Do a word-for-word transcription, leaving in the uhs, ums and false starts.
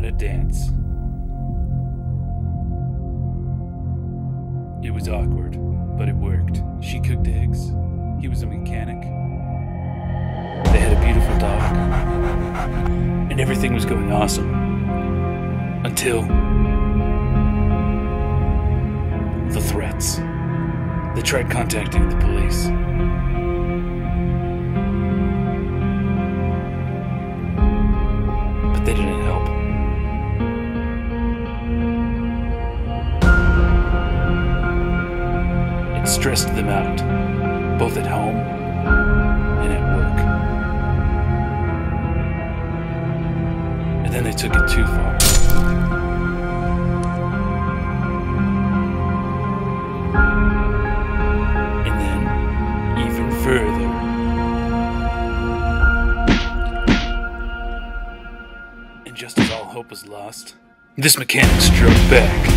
a dance. It was awkward, but it worked. She cooked eggs. He was a mechanic. They had a beautiful dog. And everything was going awesome. Until the threats. They tried contacting the police. But they didn't help. It stressed them out, both at home and at work. And then they took it too far. And then, even further. And just as all hope was lost, this mechanic struck back.